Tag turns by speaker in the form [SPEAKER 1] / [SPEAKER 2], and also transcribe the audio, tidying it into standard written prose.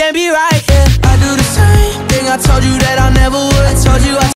[SPEAKER 1] can't be right, yeah. I do the same thing I told you that I never would. I told you